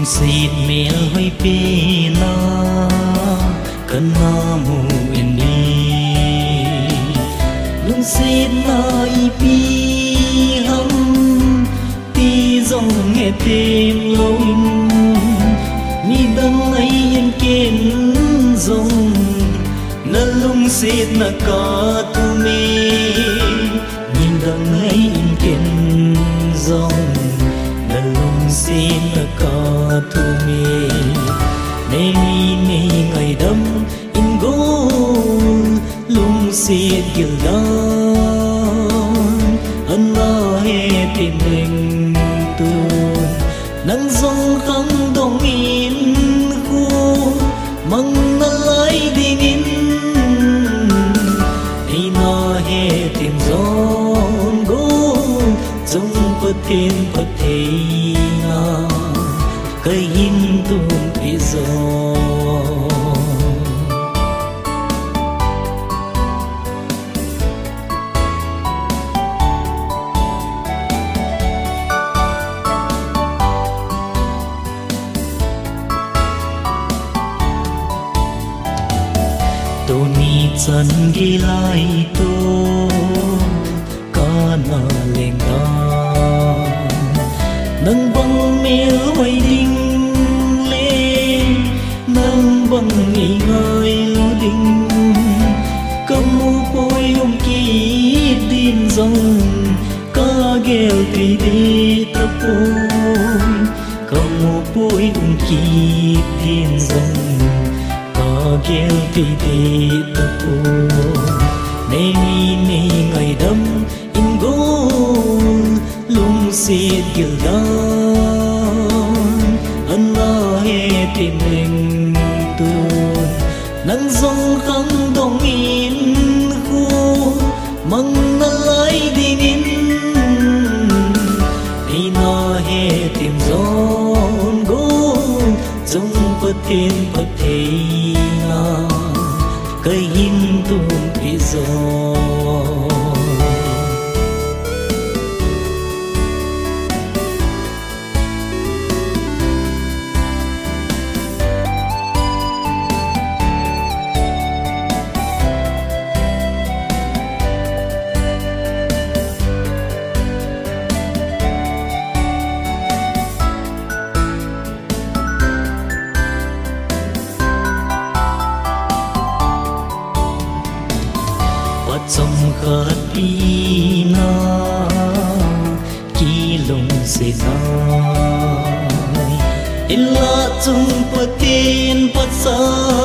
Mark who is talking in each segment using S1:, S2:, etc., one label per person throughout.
S1: xịt mẹ hơi bê na cần na mù yên đi lung xịt na y pi hâm ti dòng nghe thêm lối mi đâm ấy yên kiên dòng na lung xịt na cả tu mi nhìn đâm ấy yên kiên dòng xin cả thu mi nay mi ngày đâm in gỗ lung xiết kiểu đó ân lo hè tìm mình tuôn nắng giông khăng đông in khu măng nó lấy đi nín đi nó hè tìm giông gỗ giông bất thiên bất thế cây hin tuôn bị gió tô ni chân ghi lại tô ca na lên đó nâng băng mèo mây đinh lên nâng băng nghỉ ngơi lưu đinh cầm mũ bôi kít tin dòng ca gheo tùy đi tập bôi cầm mũ bôi kít tin dòng ca gheo tùy đi tập bôi nay ngày đâm in gỗ lung xiết kiểu đó ân lo hè tìm mình tuôn nắng giông khăng đông in khu măng nó lấy đi nín đi nó hè tìm giông gỗ giông bất thiên bất thế cây hin tuôn bị gió trong khát đi na khi lung sẽ nói in la chung bất tin bất xa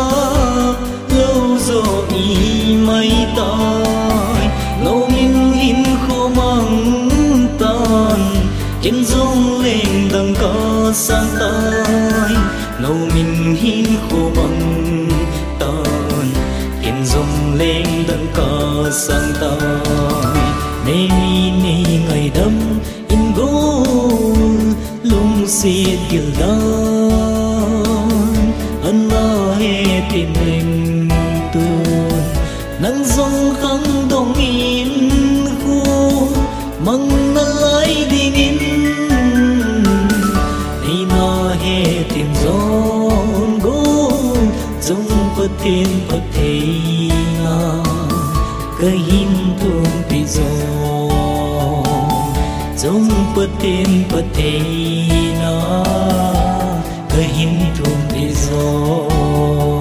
S1: lâu rồi mây tai ngô minh hin khô măng tan kiến dung lên đằng có sang tai ngô minh hin khô măng tan kiến dung lên đằng có sang tai nay ngày đâm in gỗ lung xiết kiểu đó ân lo hè tìm mình tuôn nắng giông khăng đông in khu măng nó lấy đi nín đi nó hè tìm giông gỗ giông bất thiên bất thế cây hin tuôn bị gió giông bất thiên bất thế cây hin tuôn bị gió